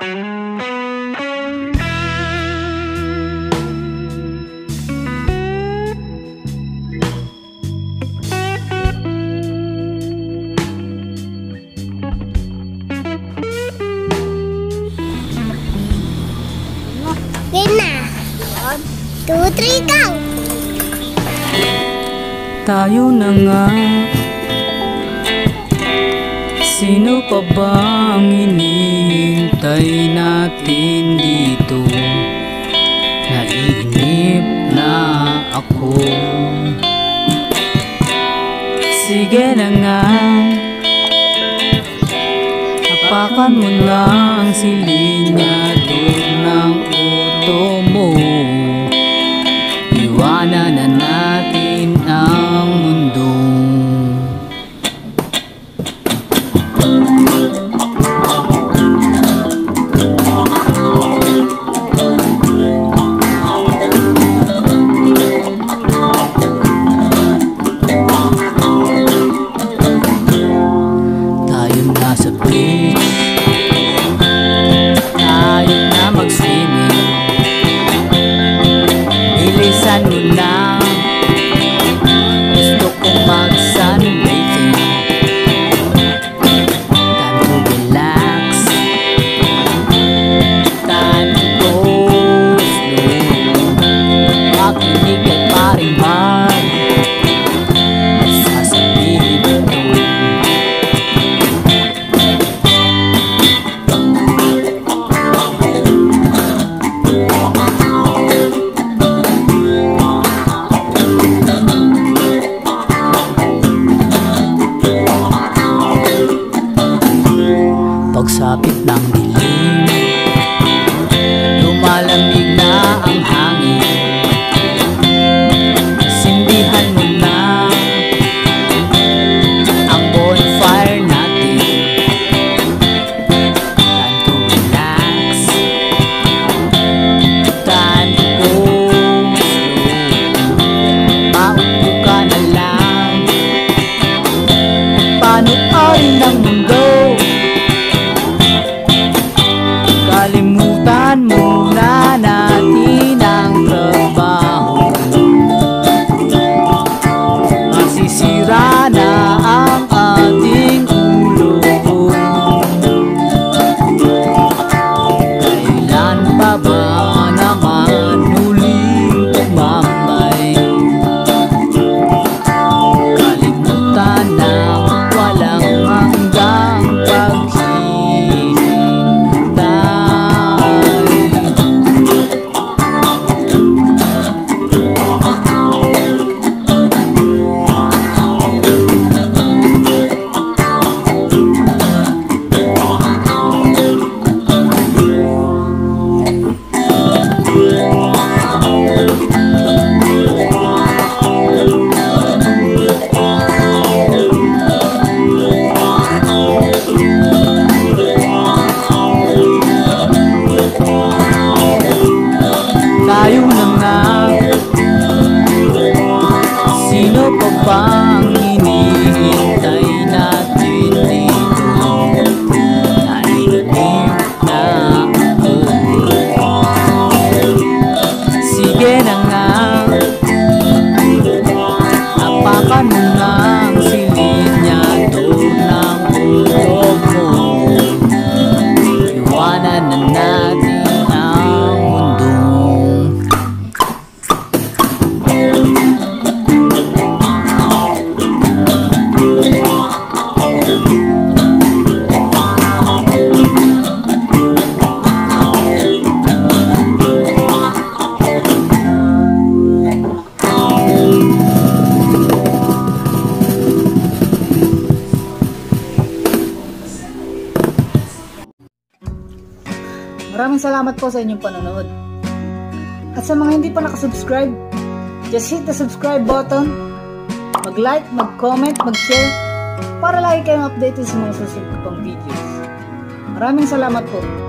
2, 3, go! Tayo na nga. Sino pa ba ang hinihintay natin dito? Naiinip na ako. Sige na nga, hapakan mo na ang silinyado ng uto mo. Iwanan na natin ang mundo. Tayo na sa beach, tayo na mag-swimming. Bilisan mo na, gusto kong mag-sunbathing. Time to relax, time to go slow. Makinig at paring man, sasabihin ito. Pagsapit ng dilim, lumalamig na ang hangin. Sindihan mo na ang bonfire natin. Time to relax, time to go slow. Maupo ka na lang, panuorin ng mundo. Kalimutan muna natin ang trabaho. Masisira na ang ating ulo. Kailan pa ba naman huling tumambay? Kalimutan na walang hanggang paghihintay. Tayo na nga, sino pa bang hinihintay natin dito? Naiinip na ako. Sige na nga, hapakan mo na ang silinyado ng ulo mo. Iwanan na natin ang mundo. Maraming salamat po sa inyong panonood. At sa mga hindi pa nakasubscribe, just hit the subscribe button, mag-like, mag-comment, mag-share, para lagi kayong updated sa mga susunod ko pang videos. Maraming salamat po.